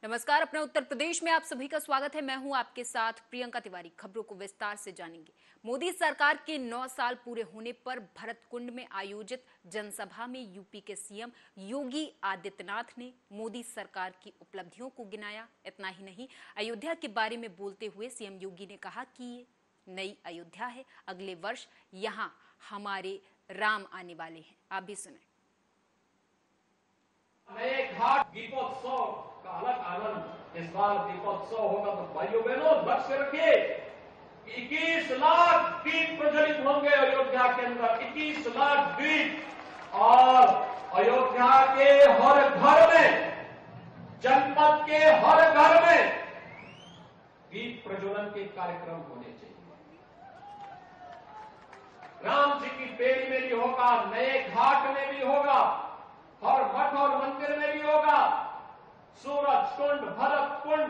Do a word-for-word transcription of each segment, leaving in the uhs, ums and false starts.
नमस्कार, अपने उत्तर प्रदेश में आप सभी का स्वागत है। मैं हूं आपके साथ प्रियंका तिवारी। खबरों को विस्तार से जानेंगे। मोदी सरकार के नौ साल पूरे होने पर भरतकुंड में आयोजित जनसभा में यूपी के सीएम योगी आदित्यनाथ ने मोदी सरकार की उपलब्धियों को गिनाया। इतना ही नहीं, अयोध्या के बारे में बोलते हुए सीएम योगी ने कहा कि ये नई अयोध्या है, अगले वर्ष यहाँ हमारे राम आने वाले हैं। आप भी सुने। नए घाट दीपोत्सव का अलग आनंद। इस बार दीपोत्सव होगा तो भाइयों बहनों लक्ष्य रखिए, इक्कीस लाख दीप प्रज्वलित होंगे अयोध्या के अंदर। इक्कीस लाख दीप और अयोध्या के हर घर में, जनपद के हर घर में दीप प्रज्वलन के कार्यक्रम होने चाहिए। राम जी की बेड़ी में भी होगा, नए घाट में भी होगा, हर मठ और मंदिर में भी होगा। सूरज कुंड, भरत कुंड,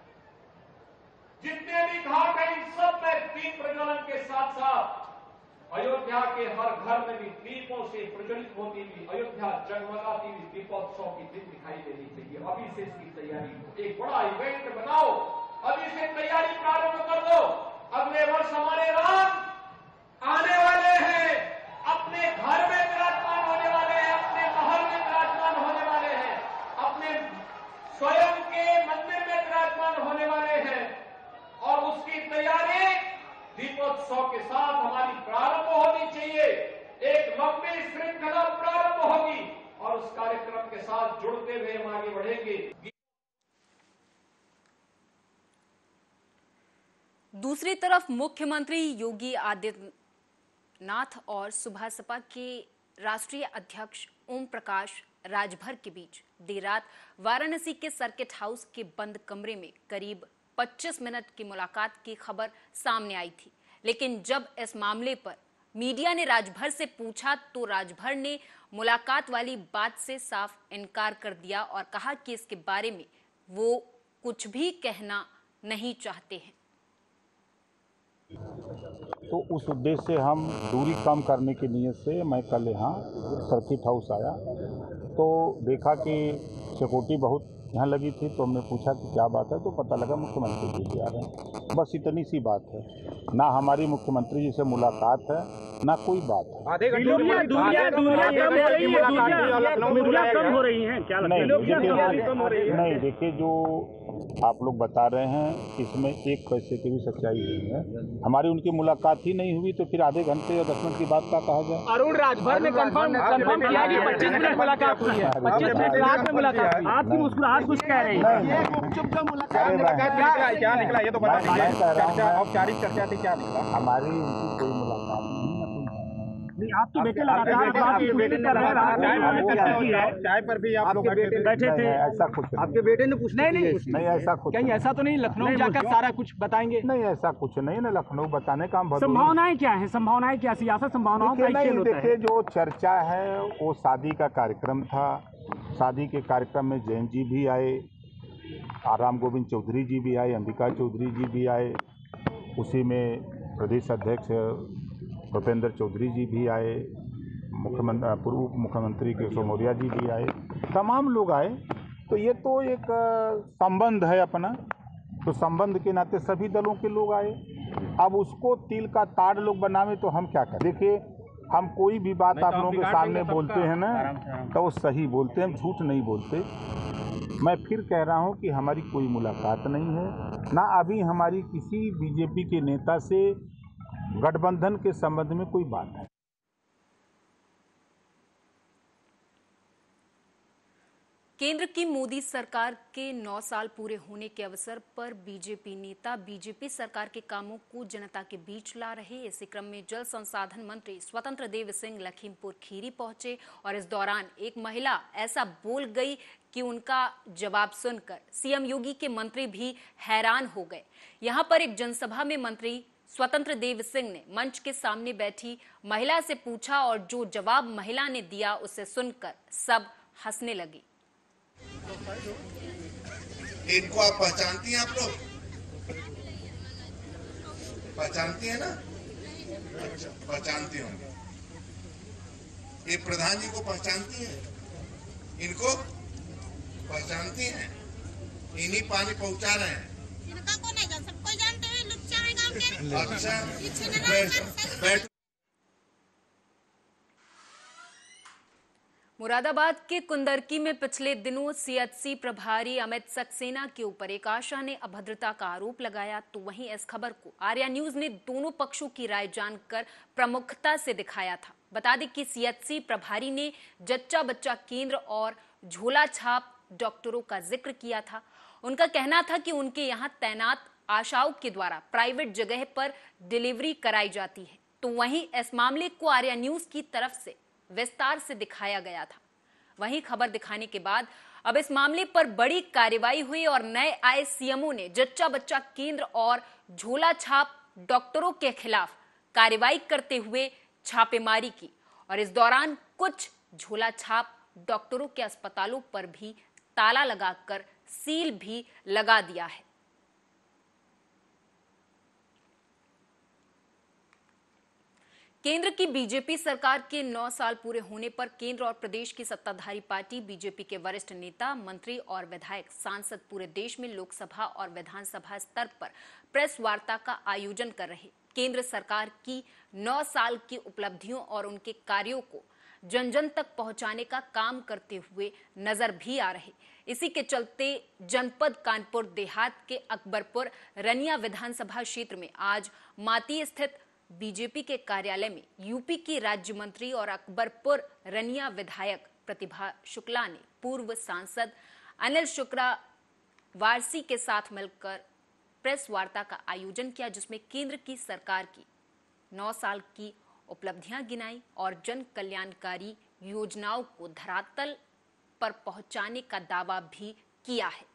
जितने भी घाट हैं इन सब में दीप प्रज्वलन के साथ साथ अयोध्या के हर घर में भी दीपों से प्रज्वलित होती हुई अयोध्या जगमगाती हुई दीपोत्सव की दिन दिखाई देनी चाहिए। अभी से इसकी तैयारी हो, एक बड़ा इवेंट बनाओ, अभी से तैयारी प्रारंभ कर दो। अगले वर्ष हमारे राम आने वाले हैं, अपने घर में विराजमान होने वाले हैं, अपने महल में विराजमान होने वाले हैं, अपने स्वयं के मंदिर में विराजमान होने वाले हैं और उसकी तैयारी दीपोत्सव के साथ हमारी प्रारंभ होनी चाहिए। एक लंबी श्रृंखला प्रारंभ होगी और उस कार्यक्रम के साथ जुड़ते हुए हम आगे बढ़ेंगे। दूसरी तरफ मुख्यमंत्री योगी आदित्यनाथ और सुबह सपा के राष्ट्रीय अध्यक्ष ओम प्रकाश राजभर के बीच देर रात वाराणसी के सर्किट हाउस के बंद कमरे में करीब पच्चीस मिनट की मुलाकात की खबर सामने आई थी। लेकिन जब इस मामले पर मीडिया ने राजभर से पूछा तो राजभर ने मुलाकात वाली बात से साफ इनकार कर दिया और कहा कि इसके बारे में वो कुछ भी कहना नहीं चाहते हैं। तो उस उद्देश्य से हम दूरी कम करने की नीयत से मैं कल यहाँ सर्किट हाउस आया तो देखा कि सिक्योरिटी बहुत यहाँ लगी थी। तो हमने पूछा कि क्या बात है, तो पता लगा मुख्यमंत्री जी भी आ रहे हैं। बस इतनी सी बात है, ना हमारी मुख्यमंत्री जी से मुलाकात है ना कोई बात है। आधे घंटे नहीं, देखिए जो आप लोग बता रहे हैं इसमें एक पैसे की भी सच्चाई नहीं है। हमारी उनकी मुलाकात ही नहीं हुई तो फिर आधे घंटे या दस मिनट की बात का कहा जाए। अरुण राजभर ने कंफर्म कंफर्म किया कि पच्चीस मिनट मुलाकात हुई है। पच्चीस मिनट रात में मुलाकात हुई। आपकी मुस्कुराहट कुछ कह रही है। ये गुपचुप का मुलाकात क्या निकला ये तो बता दीजिए। औपचारिक चर्चा थी, क्या निकला? हमारी उनकी कोई मुलाकात नहीं। आपके बेटे लगातार चाय पर भी आप लोग बैठे थे, ऐसा कुछ आपके बेटे ने पूछा नहीं नहीं नहीं ऐसा कुछ कहीं ऐसा तो नहीं लखनऊ जाकर सारा कुछ बताएंगे? नहीं ऐसा कुछ नहीं ना, लखनऊ बताने का हम संभावनाएं क्या है? संभावनाएं क्या सियासत संभावनाओं का खेल होता है। देखिए जो चर्चा है वो शादी का कार्यक्रम था। शादी के कार्यक्रम में जैन जी भी आए, राम गोविंद चौधरी जी भी आए, अंबिका चौधरी जी भी आए, उसी में प्रदेश अध्यक्ष भूपेंद्र चौधरी जी भी आए, मुख्यमंत्री पूर्व मुख्यमंत्री केशव मौर्य जी भी आए, तमाम लोग आए। तो ये तो एक संबंध है अपना, तो संबंध के नाते सभी दलों के लोग आए। अब उसको तिल का ताड़ लोग बनावे तो हम क्या करें? देखिए हम कोई भी बात आप लोगों के सामने बोलते हैं ना तो वो सही बोलते हैं, हम झूठ नहीं बोलते। मैं फिर कह रहा हूँ कि हमारी कोई मुलाकात नहीं है, ना अभी हमारी किसी बीजेपी के नेता से गठबंधन के संबंध में कोई बात है। केंद्र की मोदी सरकार के नौ साल पूरे होने के अवसर पर बीजेपी नेता बीजेपी सरकार के कामों को जनता के बीच ला रहे। इसी क्रम में जल संसाधन मंत्री स्वतंत्र देव सिंह लखीमपुर खीरी पहुंचे और इस दौरान एक महिला ऐसा बोल गई कि उनका जवाब सुनकर सीएम योगी के मंत्री भी हैरान हो गए। यहां पर एक जनसभा में मंत्री स्वतंत्र देव सिंह ने मंच के सामने बैठी महिला से पूछा और जो जवाब महिला ने दिया उसे सुनकर सब हंसने लगी। इनको आप पहचानती हैं? आप लोग पहचानती हैं ना? अच्छा, पहचानती होंगे। ये प्रधान जी को पहचानती हैं? इनको पहचानती हैं? इन्हीं पानी पहुंचा रहे हैं। इनका को नहीं जान, सबको जानते हैं, लुच्चा है गांव के। अच्छा बैठ बैठ मुरादाबाद के कुंदरकी में पिछले दिनों सीएचसी प्रभारी अमित सक्सेना के ऊपर एक आशा ने अभद्रता का आरोप लगाया, तो वहीं इस खबर को आर्या न्यूज ने दोनों पक्षों की राय जानकर प्रमुखता से दिखाया था। बता दें कि सीएचसी प्रभारी ने जच्चा बच्चा केंद्र और झोला छाप डॉक्टरों का जिक्र किया था। उनका कहना था कि उनके यहाँ तैनात आशाओं के द्वारा प्राइवेट जगह पर डिलीवरी कराई जाती है, तो वहीं इस मामले को आर्या न्यूज की तरफ से विस्तार से दिखाया गया था। वहीं खबर दिखाने के बाद अब इस मामले पर बड़ी कार्रवाई हुई और नए आए सीएमओ ने जच्चा बच्चा केंद्र और झोला छाप डॉक्टरों के खिलाफ कार्रवाई करते हुए छापेमारी की और इस दौरान कुछ झोला छाप डॉक्टरों के अस्पतालों पर भी ताला लगाकर सील भी लगा दिया है। केंद्र की बीजेपी सरकार के नौ साल पूरे होने पर केंद्र और प्रदेश की सत्ताधारी पार्टी बीजेपी के वरिष्ठ नेता, मंत्री और विधायक सांसद पूरे देश में लोकसभा और विधानसभा स्तर पर प्रेस वार्ता का आयोजन कर रहे। केंद्र सरकार की नौ साल की उपलब्धियों और उनके कार्यों को जन जन तक पहुंचाने का काम करते हुए नजर भी आ रहे। इसी के चलते जनपद कानपुर देहात के अकबरपुर रनिया विधानसभा क्षेत्र में आज माती स्थित बीजेपी के कार्यालय में यूपी की राज्य मंत्री और अकबरपुर रनिया विधायक प्रतिभा शुक्ला ने पूर्व सांसद अनिल शुक्ला वारसी के साथ मिलकर प्रेस वार्ता का आयोजन किया, जिसमें केंद्र की सरकार की नौ साल की उपलब्धियां गिनाई और जन कल्याणकारी योजनाओं को धरातल पर पहुंचाने का दावा भी किया है।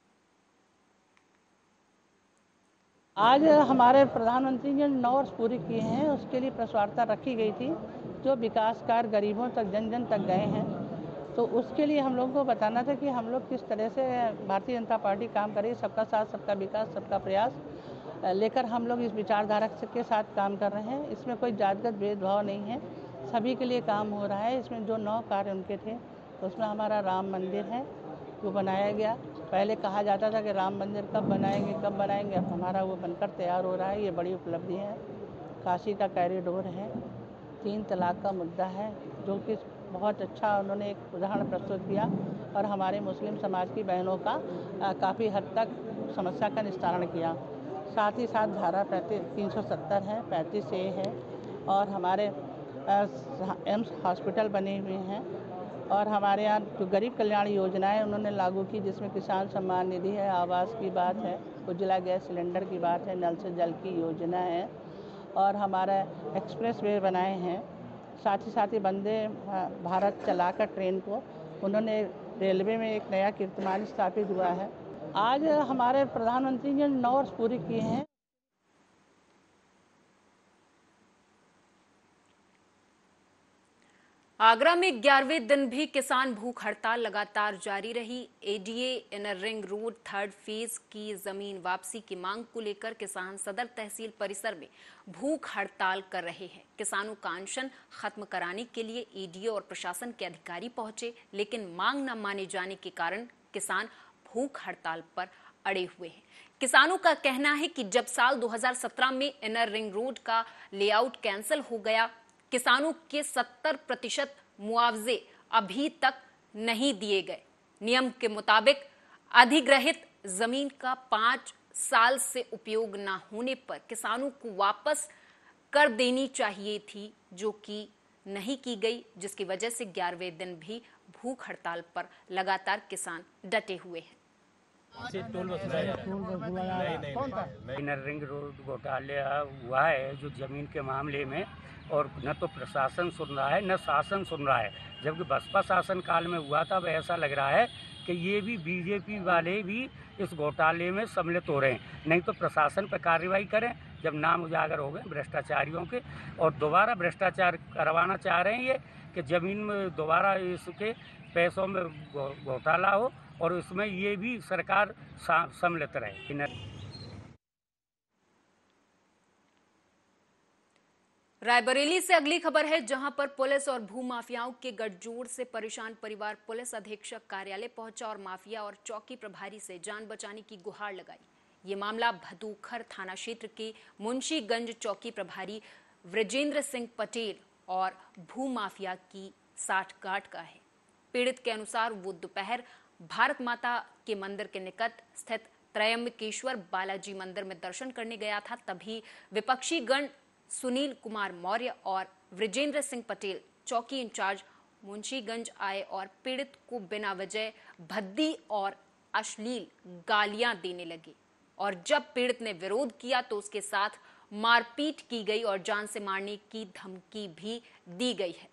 आज हमारे प्रधानमंत्री ने नौ वर्ष पूरे किए हैं, उसके लिए प्रेस वार्ता रखी गई थी जो विकास कार्य गरीबों तक जन जन तक गए हैं। तो उसके लिए हम लोगों को बताना था कि हम लोग किस तरह से भारतीय जनता पार्टी काम करे, सबका साथ सबका विकास सबका प्रयास लेकर हम लोग इस विचारधारा के साथ काम कर रहे हैं। इसमें कोई जातिगत भेदभाव नहीं है, सभी के लिए काम हो रहा है। इसमें जो नौ कार्य उनके थे उसमें हमारा राम मंदिर है जो बनाया गया। पहले कहा जाता था कि राम मंदिर कब बनाएंगे कब बनाएंगे, अब हमारा वो बनकर तैयार हो रहा है, ये बड़ी उपलब्धि है। काशी का कॉरिडोर है, तीन तलाक का मुद्दा है जो कि बहुत अच्छा उन्होंने एक उदाहरण प्रस्तुत किया और हमारे मुस्लिम समाज की बहनों का काफ़ी हद तक समस्या का निस्तारण किया। साथ ही साथ धारा पैंतीस तीन सौ सत्तर है, पैंतीस ए है और हमारे एम्स हॉस्पिटल बने हुए हैं और हमारे यहाँ जो गरीब कल्याण योजनाएं उन्होंने लागू की, जिसमें किसान सम्मान निधि है, आवास की बात है, उज्ज्वला गैस सिलेंडर की बात है, नल से जल की योजना है और हमारा एक्सप्रेस वे बनाए हैं। साथ ही साथ ही वंदे भारत चलाकर ट्रेन को उन्होंने रेलवे में एक नया कीर्तिमान स्थापित हुआ है। आज हमारे प्रधानमंत्री ने नौ वर्ष पूरे किए हैं। आगरा में ग्यारहवें दिन भी किसान भूख हड़ताल लगातार जारी रही। ADA inner ring road third phase की जमीन वापसी की मांग को लेकर किसान सदर तहसील परिसर में भूख हड़ताल कर रहे हैं। किसानों का अनशन खत्म कराने के लिए एडीए और प्रशासन के अधिकारी पहुंचे, लेकिन मांग न माने जाने के कारण किसान भूख हड़ताल पर अड़े हुए हैं। किसानों का कहना है कि जब साल दो हज़ार सत्रह में इनर रिंग रोड का लेआउट कैंसिल हो गया, किसानों के सत्तर प्रतिशत मुआवजे अभी तक नहीं दिए गए। नियम के मुताबिक अधिग्रहित जमीन का पांच साल से उपयोग न होने पर किसानों को वापस कर देनी चाहिए थी, जो कि नहीं की गई, जिसकी वजह से ग्यारहवें दिन भी भूख हड़ताल पर लगातार किसान डटे हुए हैं। इनर रिंग रोड घोटाला हुआ है जो जमीन के मामले में, और न तो प्रशासन सुन रहा है न शासन सुन रहा है। जबकि बसपा शासन काल में हुआ था, वह ऐसा लग रहा है कि ये भी बीजेपी वाले भी इस घोटाले में सम्मिलित हो रहे हैं। नहीं तो प्रशासन पर कार्रवाई करें जब नाम उजागर हो गए भ्रष्टाचारियों के, और दोबारा भ्रष्टाचार करवाना चाह रहे हैं ये कि ज़मीन में दोबारा इसके पैसों में घोटाला हो और इसमें ये भी सरकार सम्मिलित रहे। रायबरेली से अगली खबर है, जहां पर पुलिस और भूमाफियाओं के गठजोड़ से परेशान परिवार पुलिस अधीक्षक कार्यालय पहुंचा और माफिया और चौकी प्रभारी से जान बचाने की गुहार लगाई। ये मामला भदोखर थाना क्षेत्र के मुंशीगंज चौकी प्रभारी वृजेंद्र सिंह पटेल और भूमाफिया की साठगांठ का है। पीड़ित के अनुसार वो दोपहर भारत माता के मंदिर के निकट स्थित त्रयंबकेश्वर बालाजी मंदिर में दर्शन करने गया था। तभी विपक्षी गण सुनील कुमार मौर्य और वृजेंद्र सिंह पटेल चौकी इंचार्ज मुंशीगंज आए और पीड़ित को बिना वजह भद्दी और अश्लील गालियां देने लगे और जब पीड़ित ने विरोध किया तो उसके साथ मारपीट की गई और जान से मारने की धमकी भी दी गई है।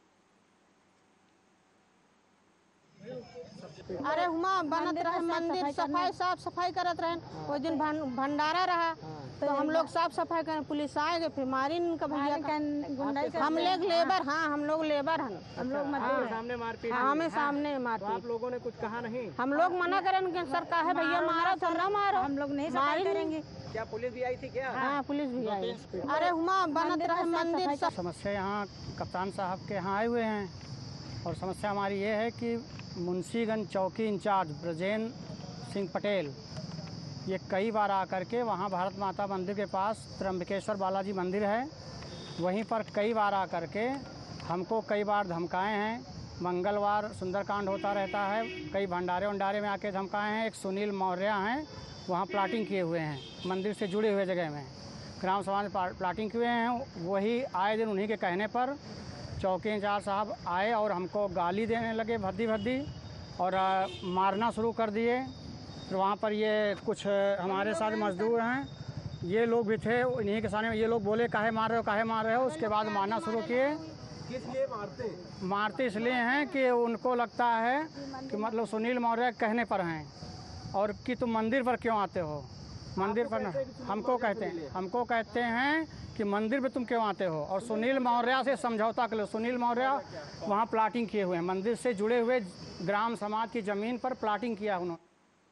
अरे हुआ बनत रहे मंदिर, सफाई साफ सफाई करत रहे। वो दिन भंडारा रहा तो हम लोग साफ सफाई करें, पुलिस आएगा फिर मारी इनका भैया का। हम लोग लेबर, हाँ हम लोग लेबर हैं, हम लोग मजदूर सामने मारपीट, हमें सामने मारपीट। आप लोगों ने कुछ कहा नहीं? हम लोग मना करेंगे, सर का है भैया मारो तो ना मारो, हम लोग नहीं सफाई करेंगे। क्या पुलिस भी आई थी क्या? हाँ पुलिस भी आई। अरे हुआ बनत रहे मंदिर। समस्या यहाँ कप्तान साहब के यहाँ आए हुए हैं और समस्या हमारी ये है कि मुंशीगंज चौकी इंचार्ज ब्रजेंद्र सिंह पटेल ये कई बार आकर के वहाँ भारत माता मंदिर के पास त्र्यंबकेश्वर बालाजी मंदिर है, वहीं पर कई बार आकर के हमको कई बार धमकाए हैं। मंगलवार सुंदरकांड होता रहता है, कई भंडारे वंडारे में आके धमकाए हैं। एक सुनील मौर्य हैं, वहाँ प्लाटिंग किए हुए हैं, मंदिर से जुड़े हुए जगह में ग्राम सभा में प्लाटिंग किए हैं। वही आए दिन उन्हीं के कहने पर चौकी इंचार्ज साहब आए और हमको गाली देने लगे भद्दी भद्दी और आ, मारना शुरू कर दिए। फिर वहाँ पर ये कुछ हमारे साथ मजदूर हैं, ये लोग भी थे, इन्हीं के सामने ये लोग बोले काहे मार रहे हो काहे मार रहे हो। उसके बाद मारना शुरू किए। किस लिए मारते? मारते इसलिए हैं कि उनको लगता है कि मतलब सुनील मौर्य कहने पर हैं और कि तुम मंदिर पर क्यों आते हो, मंदिर पर न, हमको कहते हैं हमको कहते हैं कि मंदिर पे तुम क्यों आते हो। और सुनील मौर्य से समझौता कर लो। सुनील मौर्य वहाँ प्लाटिंग किए हुए हैं, मंदिर से जुड़े हुए ग्राम समाज की जमीन पर प्लाटिंग किया उन्होंने।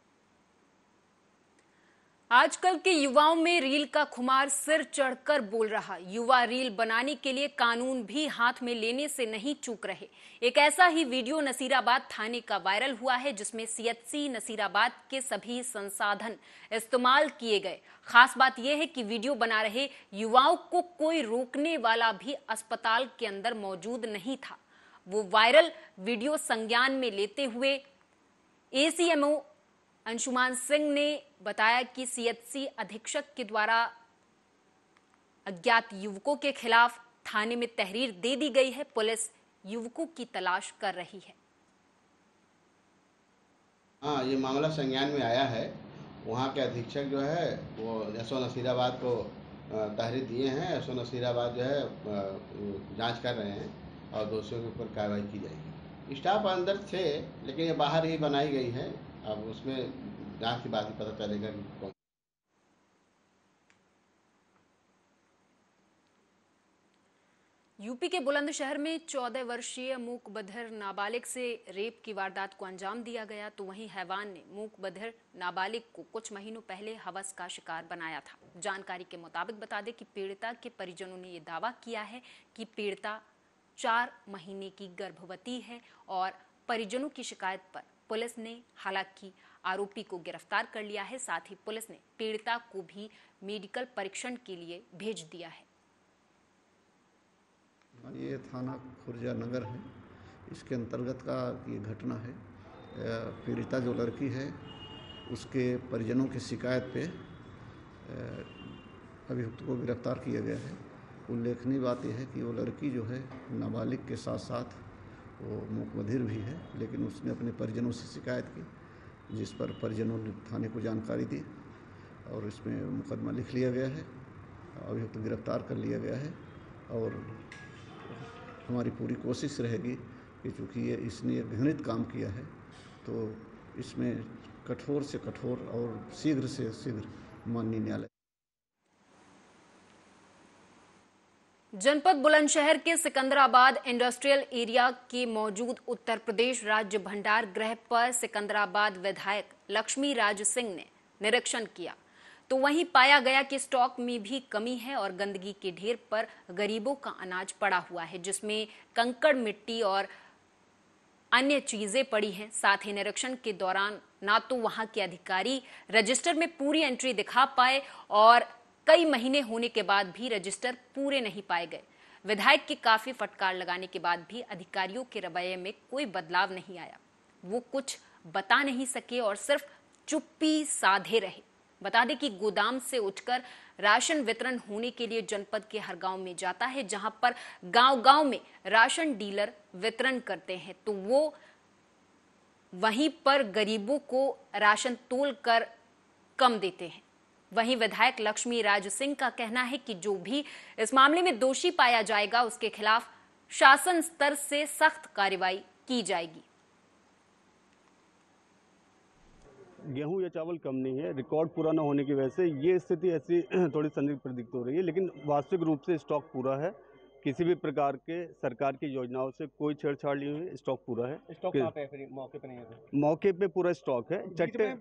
आजकल के युवाओं में रील का खुमार सिर चढ़कर बोल रहा। युवा रील बनाने के लिए कानून भी हाथ में लेने से नहीं चूक रहे। एक ऐसा ही वीडियो नसीराबाद थाने का वायरल हुआ है, जिसमें सीएचसी नसीराबाद के सभी संसाधन इस्तेमाल किए गए। खास बात यह है कि वीडियो बना रहे युवाओं को कोई रोकने वाला भी अस्पताल के अंदर मौजूद नहीं था। वो वायरल वीडियो संज्ञान में लेते हुए एसीएमओ अंशुमान सिंह ने बताया कि सीएचसी अधीक्षक के द्वारा अज्ञात युवकों के खिलाफ थाने में तहरीर दे दी गई है। पुलिस युवकों की तलाश कर रही है। हाँ, ये मामला संज्ञान में आया है। वहाँ के अधीक्षक जो है वो एसओ नसीराबाद को तहरीर दिए हैं। एसओ नसीराबाद जो है जांच कर रहे हैं और दोषियों के ऊपर कार्रवाई की जाएगी। स्टाफ अंदर थे लेकिन ये बाहर ही बनाई गई है। अब उसमें जांच के बाद ही पता चलेगा कि कौन। यूपी के बुलंदशहर में चौदह वर्षीय मूक बधिर नाबालिग से रेप की वारदात को अंजाम दिया गया, तो वहीं हैवान ने मूक बधिर नाबालिग को कुछ महीनों पहले हवस का शिकार बनाया था। जानकारी के मुताबिक बता दें कि पीड़िता के परिजनों ने यह दावा किया है कि पीड़िता चार महीने की गर्भवती है और परिजनों की शिकायत पर पुलिस ने हालांकि आरोपी को गिरफ्तार कर लिया है। साथ ही पुलिस ने पीड़िता को भी मेडिकल परीक्षण के लिए भेज दिया है। ये थाना खुर्जा नगर है, इसके अंतर्गत का ये घटना है। पीड़िता जो लड़की है उसके परिजनों की शिकायत पे अभियुक्त को गिरफ्तार किया गया है। उल्लेखनीय बात यह है कि वो लड़की जो है नाबालिग के साथ साथ वो मूक बधिर भी है, लेकिन उसने अपने परिजनों से शिकायत की, जिस पर परिजनों ने थाने को जानकारी दी और इसमें मुकदमा लिख लिया गया है। अभियुक्त तो गिरफ्तार कर लिया गया है और हमारी पूरी कोशिश रहेगी कि चूँकि ये इसने ये घृणित काम किया है तो इसमें कठोर से कठोर और शीघ्र से शीघ्र माननीय न्यायालय। जनपद बुलंदशहर के सिकंदराबाद इंडस्ट्रियल एरिया के मौजूद उत्तर प्रदेश राज्य भंडार गृह पर सिकंदराबाद विधायक लक्ष्मी राज सिंह ने निरीक्षण किया। तो वहीं पाया गया कि स्टॉक में भी कमी है और गंदगी के ढेर पर गरीबों का अनाज पड़ा हुआ है, जिसमें कंकड़, मिट्टी और अन्य चीजें पड़ी हैं। साथ ही निरीक्षण के दौरान ना तो वहां के अधिकारी रजिस्टर में पूरी एंट्री दिखा पाए और कई महीने होने के बाद भी रजिस्टर पूरे नहीं पाए गए। विधायक की काफी फटकार लगाने के बाद भी अधिकारियों के रवैये में कोई बदलाव नहीं आया। वो कुछ बता नहीं सके और सिर्फ चुप्पी साधे रहे। बता दें कि गोदाम से उठकर राशन वितरण होने के लिए जनपद के हर गांव में जाता है, जहां पर गांव-गांव में राशन डीलर वितरण करते हैं, तो वो वहीं पर गरीबों को राशन तोल कर कम देते हैं। वहीं विधायक लक्ष्मी राज सिंह का कहना है कि जो भी इस मामले में दोषी पाया जाएगा उसके खिलाफ शासन स्तर से सख्त कार्रवाई की जाएगी। गेहूं या चावल कम नहीं है, रिकॉर्ड पूरा न होने की वजह से ये स्थिति ऐसी थोड़ी संदिग्ध प्रतीत हो रही है, लेकिन वास्तविक रूप से स्टॉक पूरा है। किसी भी प्रकार के सरकार की योजनाओं से कोई छेड़छाड़ नहीं हुई, स्टॉक पूरा है। स्टॉक कहाँ पे है फिर? मौके पे नहीं है? मौके पे पूरा स्टॉक है। चट्टे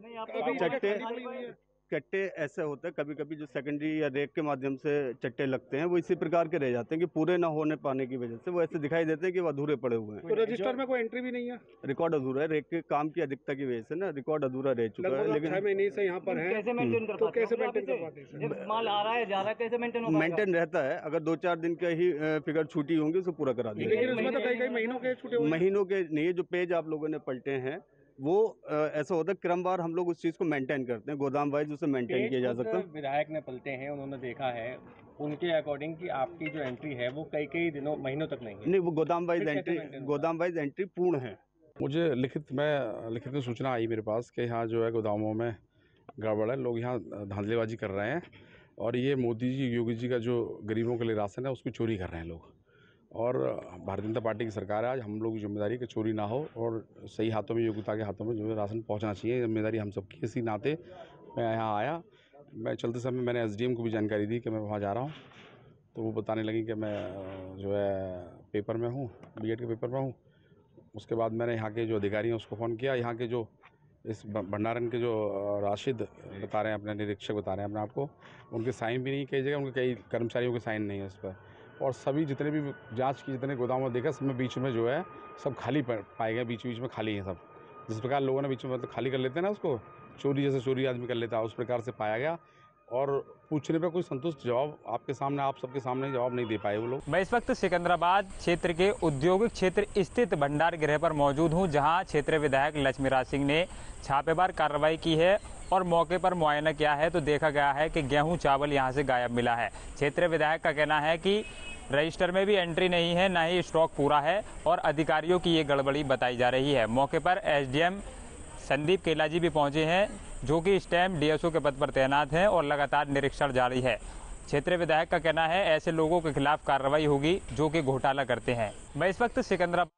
चट्टे चट्टे ऐसे होते हैं कभी कभी जो सेकेंडरी या रेक के माध्यम से चट्टे लगते हैं, वो इसी प्रकार के रह जाते हैं कि पूरे ना होने पाने की वजह से वो ऐसे दिखाई देते हैं कि वो अधूरे पड़े हुए हैं। तो रजिस्टर में कोई एंट्री भी नहीं है? रिकॉर्ड अधूरा है, रेक के काम की अधिकता की वजह से ना रिकॉर्ड अधूरा रह चुका है। लेकिन छह महीने से यहाँ पर है, कैसे मेंटेन कर तो कैसे मेंटेन कर पाते हैं? माल आ रहा है, जा रहा है, कैसे मेंटेन होगा? मेंटेन रहता है, अगर दो चार दिन का ही फिगर छूटी होंगी उसको पूरा करा देंगे। लेकिन उसमें तो कई कई महीनों के छूटे हुए महीनों के नहीं, जो पेज आप लोगों ने पलटे हैं वो आ, ऐसा होता है क्रमवार हम लोग उस चीज़ को मेंटेन करते हैं, गोदाम वाइज उसे मेंटेन किया जा सकता है। विधायक ने पलटे हैं, उन्होंने देखा है, उनके अकॉर्डिंग कि आपकी जो एंट्री है वो कई कई दिनों महीनों तक नहीं है। नहीं, वो गोदाम वाइज एंट्री गोदाम वाइज एंट्री पूर्ण है। मुझे लिखित में लिखित में सूचना आई मेरे पास कि यहाँ जो है गोदामों में गड़बड़ है, लोग यहाँ धांधलेबाजी कर रहे हैं और ये मोदी जी योगी जी का जो गरीबों के लिए राशन है उसकी चोरी कर रहे हैं लोग। और भारतीय जनता पार्टी की सरकार है, आज हम लोग की जिम्मेदारी कि चोरी ना हो और सही हाथों में, योग्यता के हाथों में जो है राशन पहुंचना चाहिए। जिम्मेदारी हम सबकी, इसी नाते मैं यहाँ आया। मैं चलते समय मैंने एसडीएम को भी जानकारी दी कि मैं वहाँ जा रहा हूँ, तो वो बताने लगी कि मैं जो है पेपर में हूँ, बीएड के पेपर में हूँ। उसके बाद मैंने यहाँ के जो अधिकारी हैं उसको फ़ोन किया। यहाँ के जो इस भंडारण के जो राशिद बता रहे हैं, अपने निरीक्षक बता रहे हैं अपने आप को, उनके साइन भी नहीं कई जगह, उनके कई कर्मचारियों के साइन नहीं है इस पर। और सभी जितने भी जांच की जितने गोदामों देखा सब में बीच में जो है सब खाली पाए गए, बीच बीच में खाली हैं सब। जिस प्रकार लोगों ने बीच में मतलब खाली कर लेते हैं ना, उसको चोरी जैसे चोरी आदमी कर लेता है, उस प्रकार से पाया गया। और पूछने पे कोई संतुष्ट जवाब आपके सामने, आप सबके सामने जवाब नहीं दे पाए वो लोग। मैं इस वक्त सिकंदराबाद क्षेत्र के औद्योगिक क्षेत्र स्थित भंडार गृह पर मौजूद हूं, जहां क्षेत्रीय विधायक लक्ष्मी राज सिंह ने छापेमार कार्रवाई की है और मौके पर मुआयना किया है तो देखा गया है कि गेहूं चावल यहां से गायब मिला है। क्षेत्रीय विधायक का कहना है कि रजिस्टर में भी एंट्री नहीं है, ना ही स्टॉक पूरा है और अधिकारियों की ये गड़बड़ी बताई जा रही है। मौके पर एसडीएम संदीप केला जी भी पहुंचे हैं, जो कि इस टाइम डीएसओ के पद पर तैनात हैं और लगातार निरीक्षण जारी है। क्षेत्रीय विधायक का कहना है ऐसे लोगों के खिलाफ कार्रवाई होगी जो कि घोटाला करते हैं। मैं इस वक्त सिकंदराबाद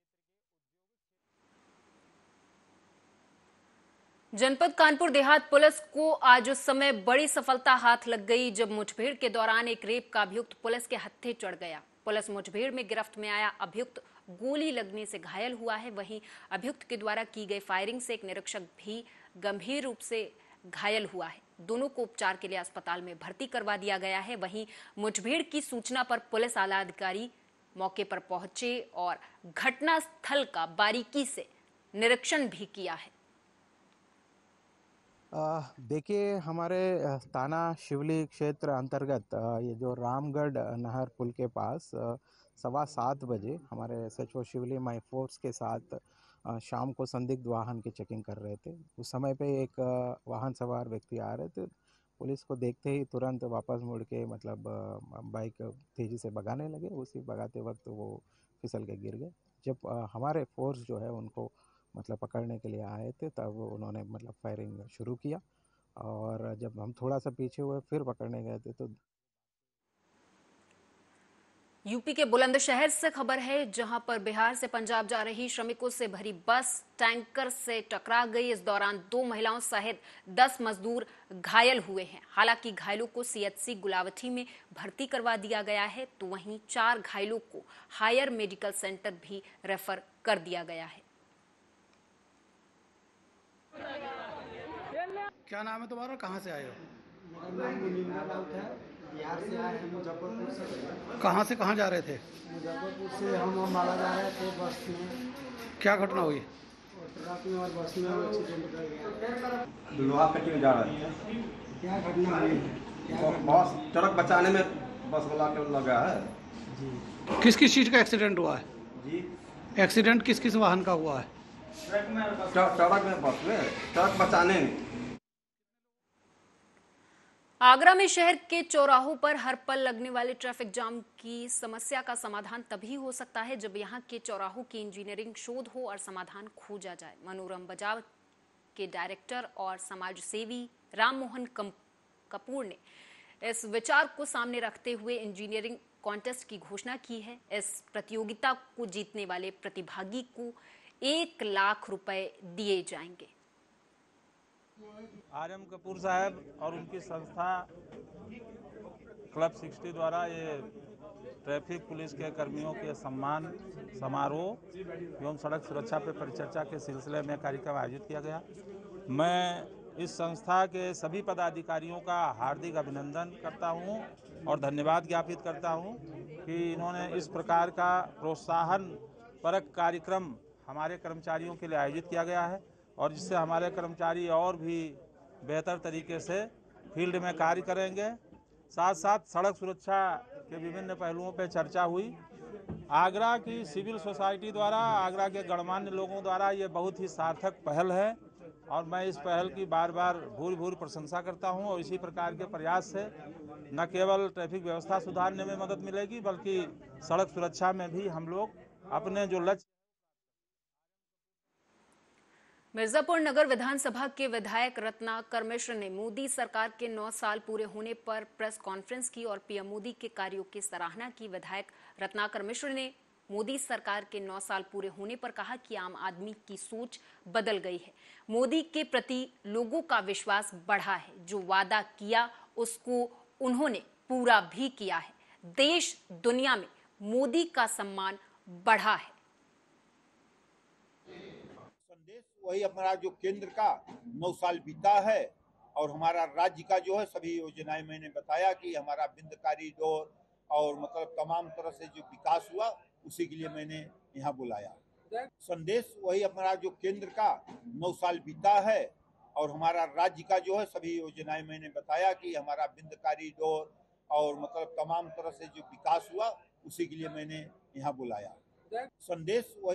जनपद कानपुर देहात पुलिस को आज उस समय बड़ी सफलता हाथ लग गई जब मुठभेड़ के दौरान एक रेप का अभियुक्त पुलिस के हत्थे चढ़ गया। पुलिस मुठभेड़ में गिरफ्त में आया अभियुक्त गोली लगने से घायल हुआ है। वहीं अभियुक्त के द्वारा की गई फायरिंग से एक निरीक्षक भी गंभीर रूप से घायल हुआ है। दोनों को उपचार के लिए अस्पताल में भर्ती करवा दिया गया है। वहीं मुठभेड़ की सूचना पर पुलिस आला अधिकारी मौके पर पहुंचे और घटनास्थल का बारीकी से निरीक्षण भी किया है। देखिए, हमारे थाना शिवली क्षेत्र अंतर्गत ये जो रामगढ़ नहर पुल के पास सवा सात बजे हमारे एसएचओ शिवली माई फोर्स के साथ शाम को संदिग्ध वाहन की चेकिंग कर रहे थे। उस समय पे एक वाहन सवार व्यक्ति आ रहे थे। पुलिस को देखते ही तुरंत वापस मुड़ के मतलब बाइक तेज़ी से भगाने लगे। उसी भगाते वक्त वो फिसल के गिर गए। जब हमारे फोर्स जो है उनको मतलब पकड़ने के लिए आए थे तब उन्होंने मतलब फायरिंग शुरू किया और जब हम थोड़ा सा पीछे हुए फिर पकड़ने गए थे तो यूपी के बुलंदशहर से खबर है, जहां पर बिहार से पंजाब जा रही श्रमिकों से भरी बस टैंकर से टकरा गई। इस दौरान दो महिलाओं सहित दस मजदूर घायल हुए हैं। हालांकि घायलों को सीएचसी गुलावटी में भर्ती करवा दिया गया है, तो वहीं चार घायलों को हायर मेडिकल सेंटर भी रेफर कर दिया गया है। क्या नाम है तुम्हारा, कहाँ से आए हो? बिहार से आए हैं, मुजफ्फरपुर से। कहाँ से कहाँ जा रहे थे? मुजफ्फरपुर से हम अम्बाला जा रहे थे बस में। क्या घटना हुई? ट्रक में और बस में एक्सीडेंट कर गया। लोहा कटिंग जा रहे थे। क्या घटना हुई है? बस ट्रक बचाने में बस वाला के लगा है जी। किस किस चीज़ का एक्सीडेंट हुआ है जी? एक्सीडेंट किस किस वाहन का हुआ है? ट्रक में ट्रक में बस में ट्रक बचाने में। आगरा में शहर के चौराहों पर हर पल लगने वाले ट्रैफिक जाम की समस्या का समाधान तभी हो सकता है जब यहां के चौराहों की इंजीनियरिंग शोध हो और समाधान खोजा जाए। मनोरम बजाव के डायरेक्टर और समाज सेवी राम मोहन कपूर ने इस विचार को सामने रखते हुए इंजीनियरिंग कॉन्टेस्ट की घोषणा की है। इस प्रतियोगिता को जीतने वाले प्रतिभागी को एक लाख रुपए दिए जाएंगे। आर एम कपूर साहब और उनकी संस्था क्लब सिक्सटी द्वारा ये ट्रैफिक पुलिस के कर्मियों के सम्मान समारोह एवं सड़क सुरक्षा पर परिचर्चा के सिलसिले में कार्यक्रम आयोजित किया गया। मैं इस संस्था के सभी पदाधिकारियों का हार्दिक अभिनंदन करता हूं और धन्यवाद ज्ञापित करता हूं कि इन्होंने इस प्रकार का प्रोत्साहन परक कार्यक्रम हमारे कर्मचारियों के लिए आयोजित किया गया है और जिससे हमारे कर्मचारी और भी बेहतर तरीके से फील्ड में कार्य करेंगे। साथ साथ सड़क सुरक्षा के विभिन्न पहलुओं पर चर्चा हुई। आगरा की सिविल सोसाइटी द्वारा, आगरा के गणमान्य लोगों द्वारा ये बहुत ही सार्थक पहल है और मैं इस पहल की बार बार भूरि भूरि प्रशंसा करता हूं और इसी प्रकार के प्रयास से न केवल ट्रैफिक व्यवस्था सुधारने में मदद मिलेगी बल्कि सड़क सुरक्षा में भी हम लोग अपने जो लक्ष्य। मिर्जापुर नगर विधानसभा के विधायक रत्नाकर मिश्र ने मोदी सरकार के नौ साल पूरे होने पर प्रेस कॉन्फ्रेंस की और पीएम मोदी के कार्यों की सराहना की। विधायक रत्नाकर मिश्र ने मोदी सरकार के नौ साल पूरे होने पर कहा कि आम आदमी की सोच बदल गई है। मोदी के प्रति लोगों का विश्वास बढ़ा है। जो वादा किया उसको उन्होंने पूरा भी किया है। देश दुनिया में मोदी का सम्मान बढ़ा है। वही हमारा जो केंद्र का नौ साल बीता है और हमारा राज्य का जो है सभी योजनाएं मैंने बताया कि हमारा बिंद कॉरिडोर और मतलब तमाम तरह से जो विकास हुआ उसी के लिए मैंने यहाँ बुलाया। संदेश वही हमारा जो केंद्र का नौ साल बीता है और हमारा राज्य का जो है सभी योजनाएं मैंने बताया कि हमारा बिंद कॉरिडोर और मतलब तमाम तरह से जो विकास हुआ उसी के लिए मैंने यहाँ बुलाया। संदेश वही।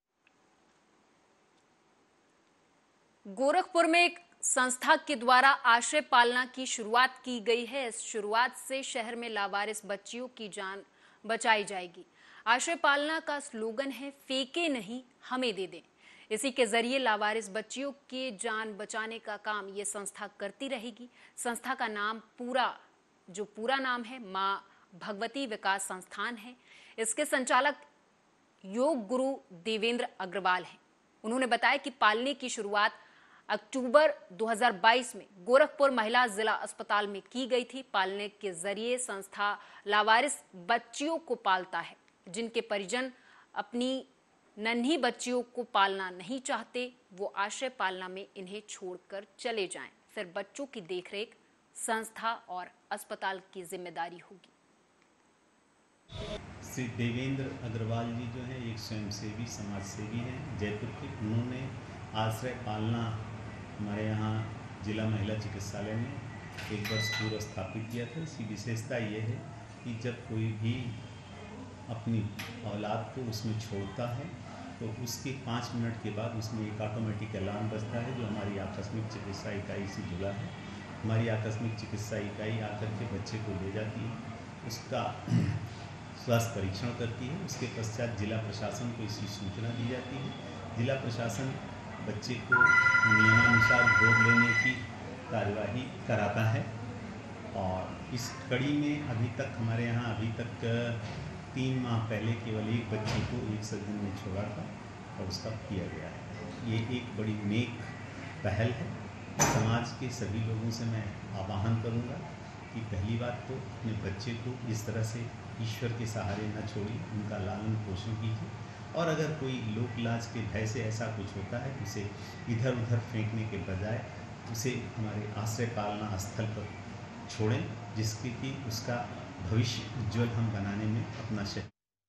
गोरखपुर में एक संस्था के द्वारा आश्रय पालना की शुरुआत की गई है। इस शुरुआत से शहर में लावारिस बच्चियों की जान बचाई जाएगी। आश्रय पालना का स्लोगन है, फेंके नहीं हमें दे दें। इसी के जरिए लावारिस बच्चियों के जान बचाने का काम ये संस्था करती रहेगी। संस्था का नाम पूरा जो पूरा नाम है मां भगवती विकास संस्थान है। इसके संचालक योग गुरु देवेंद्र अग्रवाल हैं। उन्होंने बताया कि पालने की शुरुआत अक्टूबर दो हज़ार बाईस में गोरखपुर महिला जिला अस्पताल में की गई थी। पालने के जरिए संस्था लावारिस बच्चियों को पालता है। जिनके परिजन अपनी नन्ही बच्चियों को पालना नहीं चाहते वो आश्रय पालना में इन्हें छोड़कर चले जाएं। फिर बच्चों की देखरेख संस्था और अस्पताल की जिम्मेदारी होगी। श्री देवेंद्र अग्रवाल जी जो है एक स्वयंसेवी समाज सेवी हैं जयपुर के। उन्होंने आश्रय पालना हमारे यहाँ जिला महिला चिकित्सालय में एक वर्ष पूर्व स्थापित किया था। इसकी विशेषता ये है कि जब कोई भी अपनी औलाद को उसमें छोड़ता है तो उसके पाँच मिनट के बाद उसमें एक ऑटोमेटिक अलार्म बजता है जो हमारी आकस्मिक चिकित्सा इकाई से जुड़ा है। हमारी आकस्मिक चिकित्सा इकाई आकर के बच्चे को ले जाती है, उसका स्वास्थ्य परीक्षण करती है। उसके पश्चात जिला प्रशासन को इसकी सूचना दी जाती है। जिला प्रशासन बच्चे को नियमानुसार गोद लेने की कार्यवाही कराता है और इस कड़ी में अभी तक हमारे यहाँ अभी तक तीन माह पहले केवल एक बच्चे को एक सज्जन ने छोड़ा था और उसका किया गया है। ये एक बड़ी नेक पहल है। समाज के सभी लोगों से मैं आह्वान करूँगा कि पहली बात तो अपने बच्चे को इस तरह से ईश्वर के सहारे न छोड़िए, उनका लालन पोषण कीजिए और अगर कोई लोक लाज के भय से ऐसा कुछ होता है उसे इधर उधर फेंकने के बजाय उसे हमारे आश्रय पालना स्थल पर छोड़ें, जिसके कि उसका भविष्य उज्जवल हम बनाने में अपना शह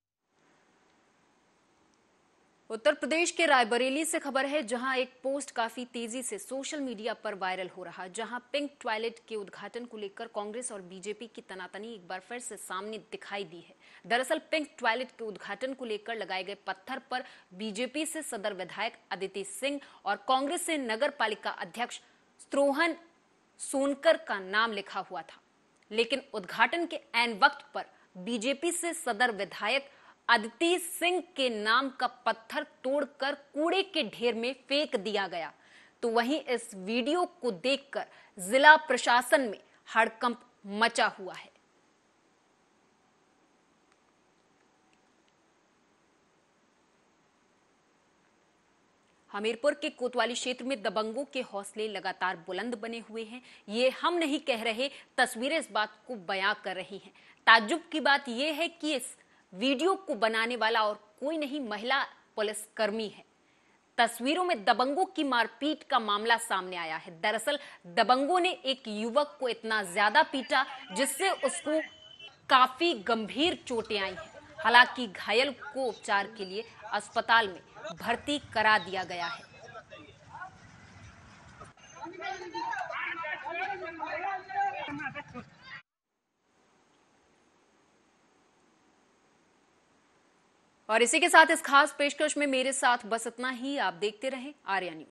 उत्तर प्रदेश के रायबरेली से खबर है, जहां एक पोस्ट काफी तेजी से सोशल मीडिया पर वायरल हो रहा, जहां पिंक टॉयलेट के उद्घाटन को लेकर कांग्रेस और बीजेपी की तनातनी एक बार फिर से सामने दिखाई दी है। दरअसल पिंक टॉयलेट के उद्घाटन को लेकर लगाए गए पत्थर पर बीजेपी से सदर विधायक अदिति सिंह और कांग्रेस से नगर पालिका अध्यक्ष स्त्रोहन सोनकर का नाम लिखा हुआ था, लेकिन उद्घाटन के ऐन वक्त पर बीजेपी से सदर विधायक अदिति सिंह के नाम का पत्थर तोड़कर कूड़े के ढेर में फेंक दिया गया। तो वहीं इस वीडियो को देखकर जिला प्रशासन में हड़कंप मचा हुआ है। हमीरपुर के कोतवाली क्षेत्र में दबंगों के हौसले लगातार बुलंद बने हुए हैं। ये हम नहीं कह रहे, तस्वीरें इस बात को बयां कर रही हैं। ताज्जुब की बात यह है कि इस वीडियो को बनाने वाला और कोई नहीं, महिला पुलिसकर्मी है। तस्वीरों में दबंगों की मारपीट का मामला सामने आया है। दरअसल दबंगों ने एक युवक को इतना ज्यादा पीटा जिससे उसको काफी गंभीर चोटें आई हैं। हालांकि घायल को उपचार के लिए अस्पताल में भर्ती करा दिया गया है। और इसी के साथ इस खास पेशकश में मेरे साथ बस इतना ही। आप देखते रहें आर्या न्यूज।